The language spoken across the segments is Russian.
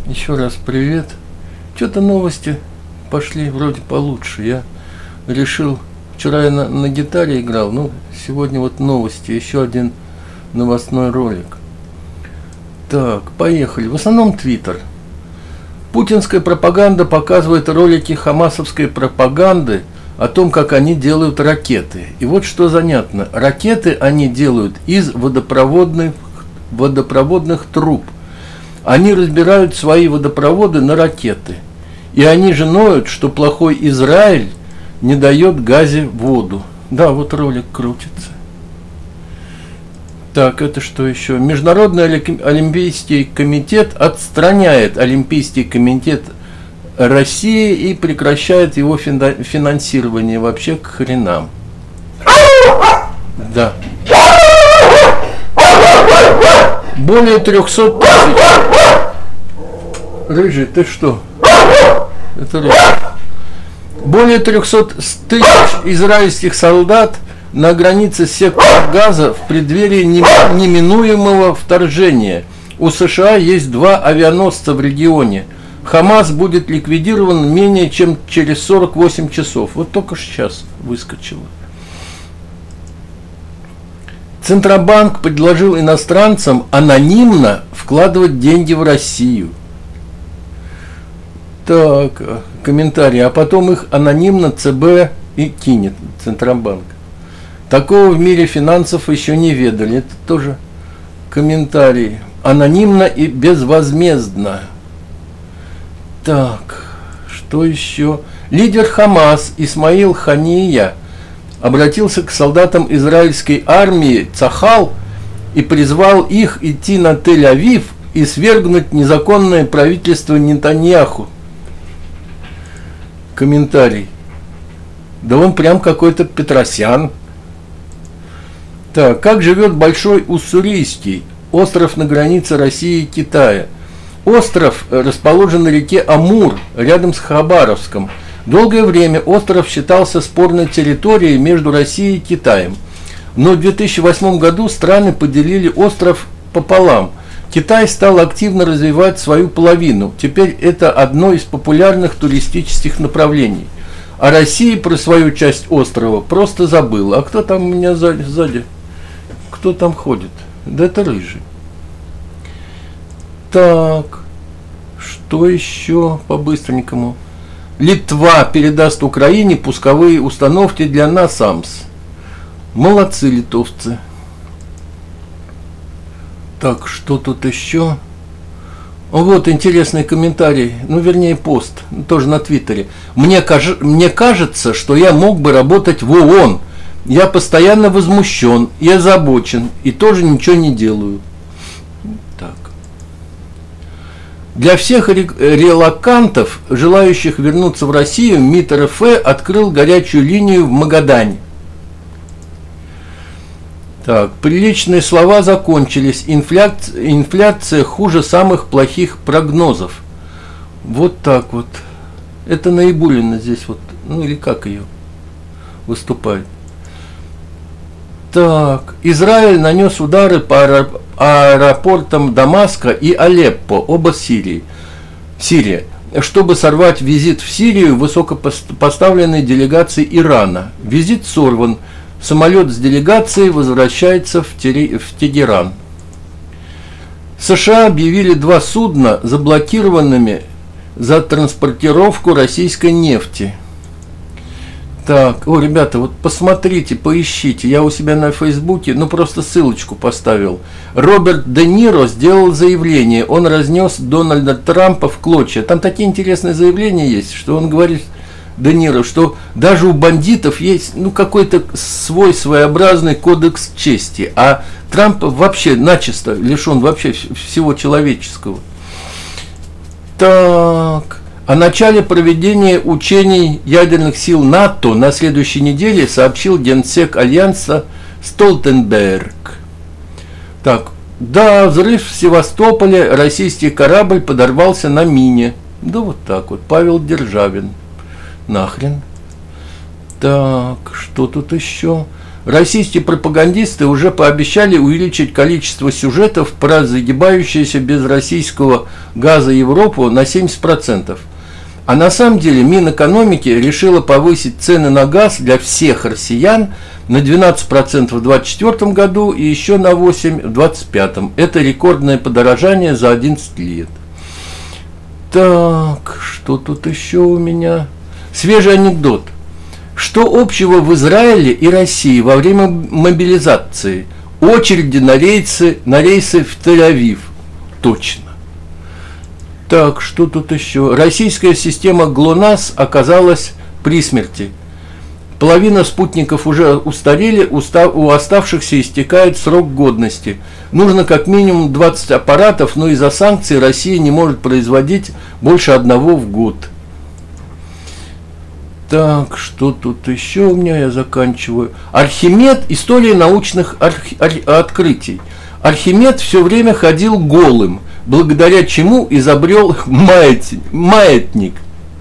Еще раз привет. Что-то новости пошли вроде получше. Я решил, вчера я на гитаре играл, ну сегодня вот новости, еще один новостной ролик. Так, поехали. В основном Твиттер. Путинская пропаганда показывает ролики хамасовской пропаганды о том, как они делают ракеты. И вот что занятно. Ракеты они делают из водопроводных труб. Они разбирают свои водопроводы на ракеты. И они же ноют, что плохой Израиль не дает Газе воду. Да, вот ролик крутится. Так, это что еще? Международный олимпийский комитет отстраняет Олимпийский комитет России и прекращает его финансирование вообще к хренам. Да. Более 300 тысяч. Рыжий, ты что? Это рыжий. Более 300 тысяч израильских солдат на границе сектора Газа в преддверии неминуемого вторжения. У США есть 2 авианосца в регионе. Хамас будет ликвидирован менее чем через 48 часов. Вот только сейчас выскочило. Центробанк предложил иностранцам анонимно вкладывать деньги в Россию. Так, комментарий. А потом их анонимно ЦБ и кинет, Центробанк. Такого в мире финансов еще не ведали. Это тоже комментарий. Анонимно и безвозмездно. Так, что еще? Лидер Хамас Исмаил Хания обратился к солдатам израильской армии Цахал и призвал их идти на Тель-Авив и свергнуть незаконное правительство Нетаньяху. Комментарий. Да он прям какой-то Петросян. Так, как живет Большой Уссурийский, остров на границе России и Китая? Остров расположен на реке Амур, рядом с Хабаровском. Долгое время остров считался спорной территорией между Россией и Китаем. Но в 2008 году страны поделили остров пополам. Китай стал активно развивать свою половину. Теперь это одно из популярных туристических направлений. А Россия про свою часть острова просто забыла. А кто там у меня сзади? Кто там ходит? Да это рыжий. Так, что еще по-быстренькому? Литва передаст Украине пусковые установки для НАСАМС. Молодцы литовцы. Так, что тут еще? Вот интересный комментарий, ну вернее пост, тоже на Твиттере. Мне кажется, что я мог бы работать в ООН. Я постоянно возмущен и озабочен, и тоже ничего не делаю. Так. Для всех релокантов, желающих вернуться в Россию, МИД РФ открыл горячую линию в Магадане. Так, приличные слова закончились. Инфляция хуже самых плохих прогнозов. Вот так вот. Это Наибуллина здесь вот, ну или как ее выступает. Так, Израиль нанес удары по аэропортам Дамаска и Алеппо, оба Сирия, чтобы сорвать визит в Сирию высокопоставленной делегации Ирана. Визит сорван. Самолет с делегацией возвращается в Тегеран. США объявили 2 судна заблокированными за транспортировку российской нефти. Так, о, ребята, вот посмотрите, поищите. Я у себя на Фейсбуке, ну просто ссылочку поставил. Роберт Де Ниро сделал заявление. Он разнес Дональда Трампа в клочья. Там такие интересные заявления есть, что он говорит, Де Ниро, что даже у бандитов есть ну какой-то свой своеобразный кодекс чести, а Трамп вообще начисто лишен вообще всего человеческого. Так, о начале проведения учений ядерных сил НАТО на следующей неделе сообщил генсек Альянса Столтенберг. Так, да, взрыв в Севастополе, российский корабль подорвался на мине. Да вот так вот, Павел Державин. Нахрен. Так, что тут еще? Российские пропагандисты уже пообещали увеличить количество сюжетов про загибающуюся без российского газа Европу на 70%. А на самом деле Минэкономики решила повысить цены на газ для всех россиян на 12% в 2024 году и еще на 8% в 2025. Это рекордное подорожание за 11 лет. Так, что тут еще у меня? Свежий анекдот. Что общего в Израиле и России во время мобилизации? Очереди на рейсы в Тель-Авив. Точно. Так, что тут еще? Российская система ГЛОНАСС оказалась при смерти. Половина спутников уже устарели, у оставшихся истекает срок годности. Нужно как минимум 20 аппаратов, но из-за санкций Россия не может производить больше одного в год. Так, что тут еще у меня, я заканчиваю. Архимед, история научных открытий. Архимед все время ходил голым, благодаря чему изобрел маятник.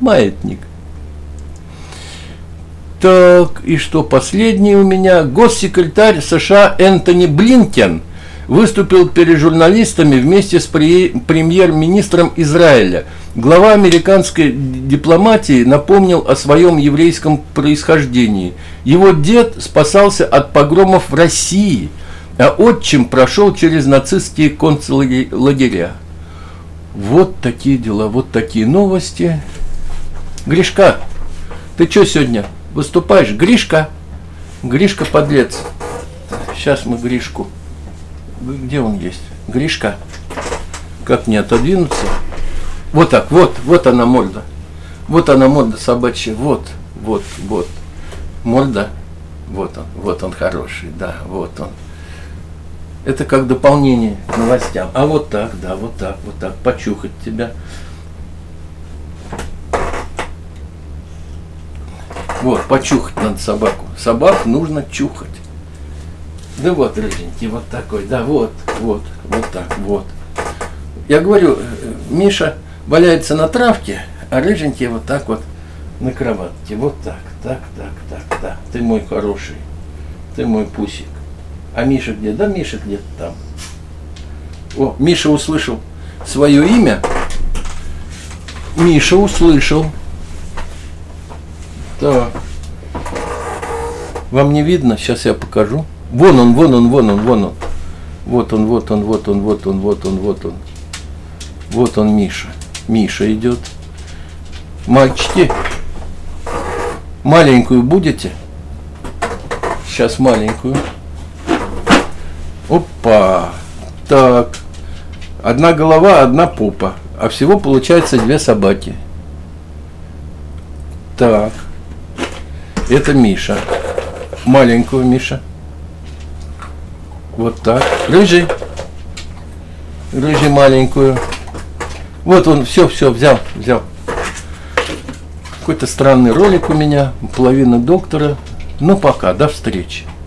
Так, и что последнее у меня? Госсекретарь США Энтони Блинкен выступил перед журналистами вместе с премьер-министром Израиля. Глава американской дипломатии напомнил о своем еврейском происхождении. Его дед спасался от погромов в России, а отчим прошел через нацистские концлагеря. Вот такие дела, вот такие новости. Гришка, ты что сегодня выступаешь? Гришка, подлец. Сейчас мы Гришку. Где он есть? Гришка. Как мне отодвинуться? Вот так, вот она морда. Вот она морда собачья. Вот. Морда. Вот он хороший, да, вот он. Это как дополнение к новостям. А вот так, да, вот так, почухать тебя. Вот, почухать надо собаку. Собаку нужно чухать. Да вот, рыженький, вот такой, да, вот так, вот. Я говорю, Миша валяется на травке, а рыженький вот так вот на кроватке. Вот так. Ты мой хороший, ты мой пусик. А Миша где? Да Миша где-то там. О, Миша услышал свое имя. Миша услышал. Так. Вам не видно? Сейчас я покажу. Вон он. Вот он, Миша. Миша идет. Мальчики, маленькую будете? Сейчас маленькую. Опа. Так. Одна голова, одна попа. А всего получается 2 собаки. Так. Это Миша. Маленькую Миша. Вот так. Рыжий маленькую. Вот он, все, взял. Какой-то странный ролик у меня, половина доктора. Ну пока, до встречи.